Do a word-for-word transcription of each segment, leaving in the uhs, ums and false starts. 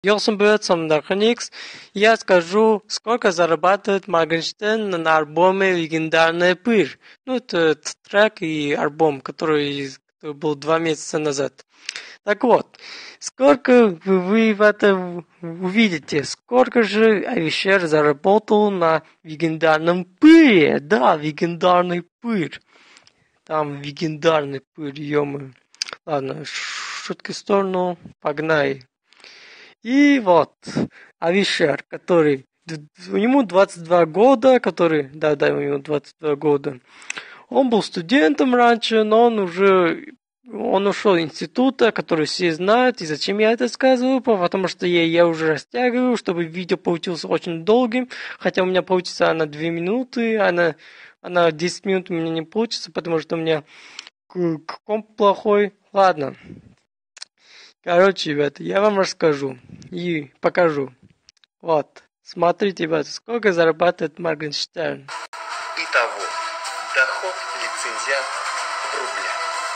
Йо, всем привет, с вами Дарханикс. Я скажу, сколько зарабатывает Моргенштерн на альбоме «Легендарная пыль». Ну, это трек и альбом, который, который был два месяца назад. Так вот, сколько вы, вы в это увидите? Сколько же Авишер заработал на «Легендарном пыле»? Да, «Легендарный пыль». Там «Легендарный пыль», ё-моё. Ладно, шутки в сторону, погнали. И вот, Авишер, который, ему двадцать два года, который, да-да, ему двадцать два года. Он был студентом раньше, но он уже, он ушел из института, который все знают. И зачем я это сказываю? Потому что я, я уже растягиваю, чтобы видео получилось очень долгим. Хотя у меня получится она две минуты, она, она десять минут у меня не получится, потому что у меня комп плохой. Ладно. Короче, ребята, я вам расскажу и покажу. Вот, смотрите, ребята, сколько зарабатывает Моргенштерн. Итого, доход лицензиат в рублях.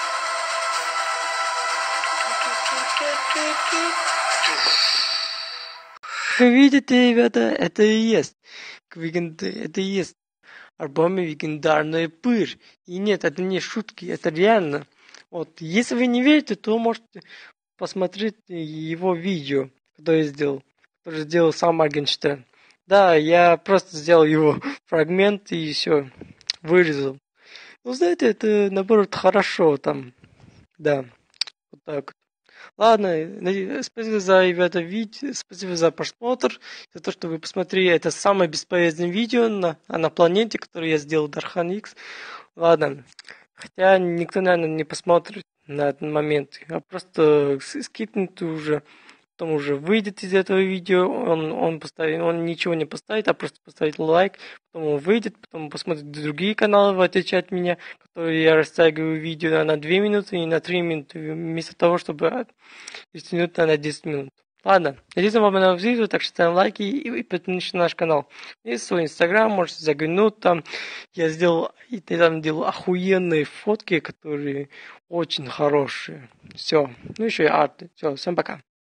Вы видите, ребята, это и есть. Это и есть альбом «Легендарная пыль». И нет, это не шутки, это реально. Вот, если вы не верите, то можете посмотреть его видео, которое я сделал, которое сделал сам Моргенштерн. Да, я просто сделал его фрагмент и все, вырезал. Ну, знаете, это, наоборот, хорошо там. Да, вот так вот. Ладно, спасибо за это видео, спасибо за просмотр, за то, что вы посмотрели. Это самое бесполезное видео на, на планете, которое я сделал, Дарханикс. Ладно, хотя никто, наверное, не посмотрит на этот момент, а просто скипнет уже, потом уже выйдет из этого видео, он, он, поставит, он ничего не поставит, а просто поставит лайк, потом он выйдет, потом посмотрит другие каналы, в отличие от меня, которые я растягиваю видео на две минуты и на три минуты, вместо того, чтобы растянуть на десять минут. Ладно, надеюсь, вам понравилось видео, так что ставим лайки и подписывайтесь на наш канал. Есть свой инстаграм, можете заглянуть там. Я сделал, и там делал охуенные фотки, которые очень хорошие. Все, ну еще и арты. Все, всем пока.